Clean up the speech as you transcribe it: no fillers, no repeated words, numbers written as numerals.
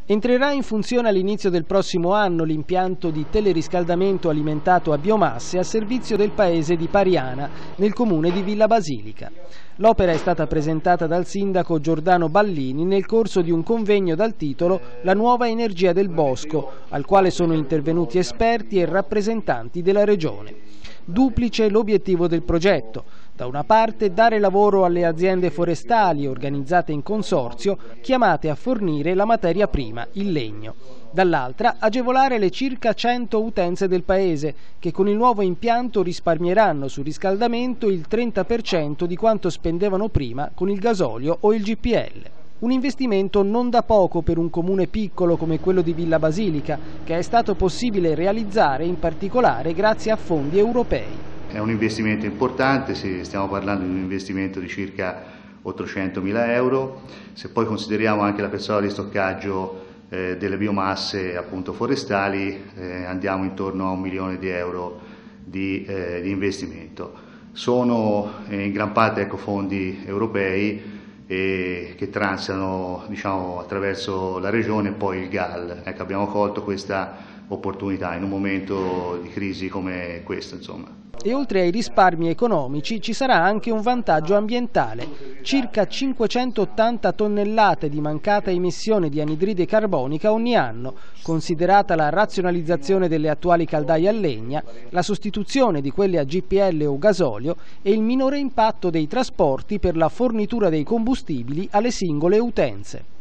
Entrerà in funzione all'inizio del prossimo anno l'impianto di teleriscaldamento alimentato a biomasse a servizio del paese di Pariana, nel comune di Villa Basilica. L'opera è stata presentata dal sindaco Giordano Ballini nel corso di un convegno dal titolo La nuova energia del bosco, al quale sono intervenuti esperti e rappresentanti della regione. Duplice l'obiettivo del progetto: da una parte dare lavoro alle aziende forestali organizzate in consorzio chiamate a fornire la materia prima, il legno; dall'altra agevolare le circa 100 utenze del paese che con il nuovo impianto risparmieranno sul riscaldamento il 30% di quanto spendevano prima con il gasolio o il GPL. Un investimento non da poco per un comune piccolo come quello di Villa Basilica, che è stato possibile realizzare in particolare grazie a fondi europei. È un investimento importante, stiamo parlando di un investimento di circa 800.000 euro, se poi consideriamo anche la percentuale di stoccaggio delle biomasse appunto forestali andiamo intorno a 1 milione di euro di investimento. Sono in gran parte fondi europei che transitano attraverso la regione e poi il GAL. Abbiamo colto questa opportunità in un momento di crisi come questo, insomma. E oltre ai risparmi economici ci sarà anche un vantaggio ambientale: circa 580 tonnellate di mancata emissione di anidride carbonica ogni anno, considerata la razionalizzazione delle attuali caldaie a legna, la sostituzione di quelle a GPL o gasolio e il minore impatto dei trasporti per la fornitura dei combustibili alle singole utenze.